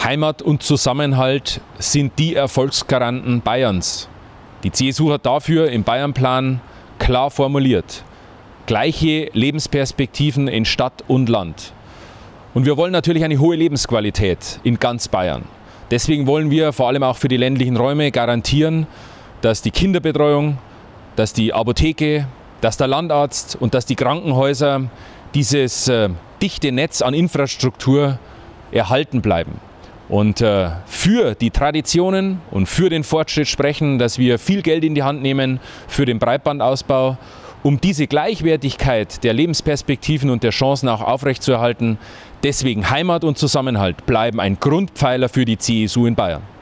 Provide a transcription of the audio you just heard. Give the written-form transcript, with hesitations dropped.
Heimat und Zusammenhalt sind die Erfolgsgaranten Bayerns. Die CSU hat dafür im Bayernplan klar formuliert: gleiche Lebensperspektiven in Stadt und Land. Und wir wollen natürlich eine hohe Lebensqualität in ganz Bayern. Deswegen wollen wir vor allem auch für die ländlichen Räume garantieren, dass die Kinderbetreuung, dass die Apotheke, dass der Landarzt und dass die Krankenhäuser dieses dichte Netz an Infrastruktur erhalten bleiben. Und für die Traditionen und für den Fortschritt sprechen, dass wir viel Geld in die Hand nehmen für den Breitbandausbau, um diese Gleichwertigkeit der Lebensperspektiven und der Chancen auch aufrechtzuerhalten. Deswegen Heimat und Zusammenhalt bleiben ein Grundpfeiler für die CSU in Bayern.